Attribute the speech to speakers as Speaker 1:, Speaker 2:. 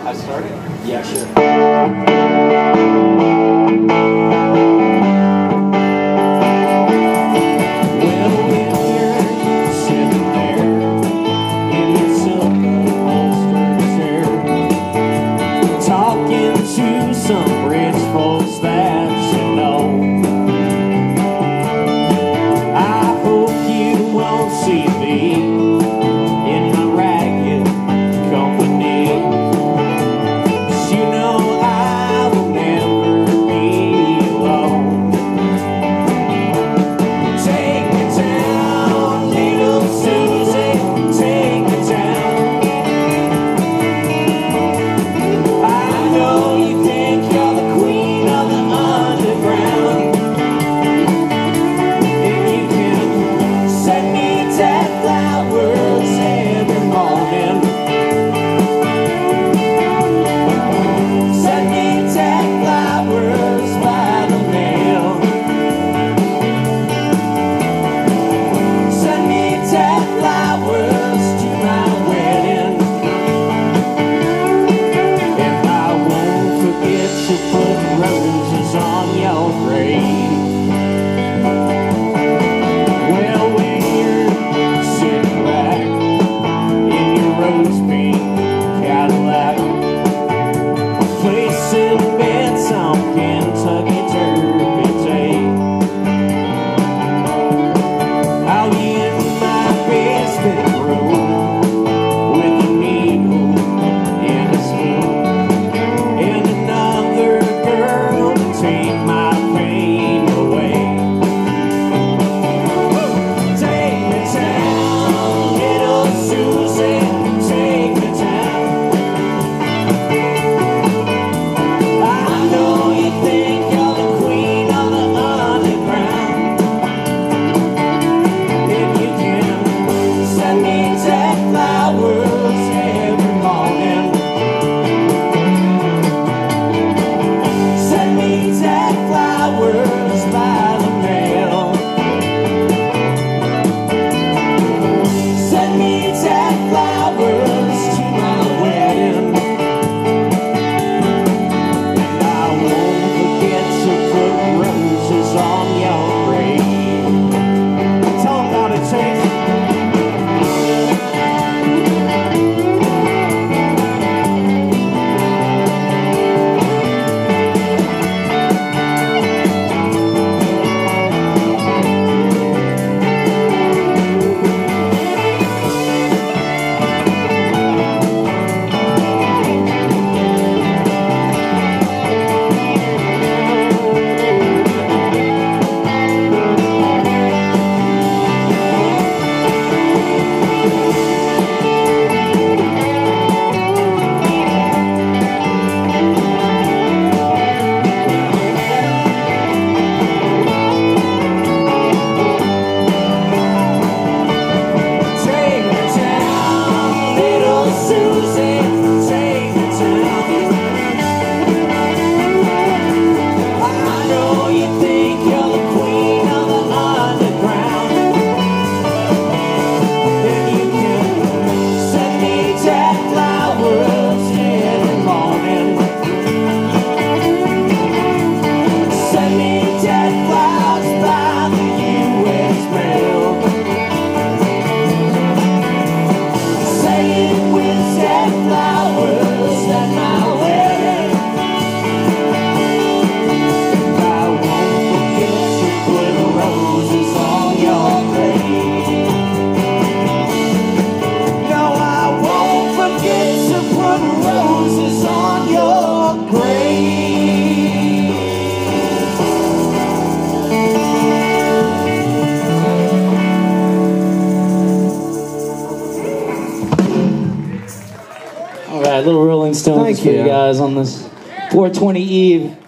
Speaker 1: I started?
Speaker 2: Yeah, sure.
Speaker 3: Some rich folks that you know. I hope you won't see me in my ragged company. 'Cause you know I will never be alone. Take me down, little Susie, take me down. I know you think you're the queen of the underground, and you can send me 10 flowers every morning. Send me 10 flowers by the mail. Send me 10 flowers to my wedding, and I won't forget to put roses on your grave. Well, when you're sitting back in your rose pink Cadillac, placing bets on Kentucky Derby Day, I'll be in my basement room with a needle and a spoon, and another girl to take my pain away. Take me down, little Susie, take me down. I know you think you're the queen of the underground, and you can send me 10 flowers every morning. Send me 10 flowers by the mail. Send me 10 flowers to my wedding, and I won't forget to put roses on your grave. Tell 'em about it, Chase. Take me down, little Susie, take me down. I know you think you're the queen of the underground, and you can send me 10 flowers every morning. Send me 10 flowers by the U.S. mail. Say it with 10 flowers at my wedding, and I won't forget to put roses on your grave. No, I won't forget to put roses on your grave.
Speaker 2: All right, little Rolling Stones
Speaker 3: Thank
Speaker 2: for you
Speaker 3: you.
Speaker 2: guys on this 420 Eve.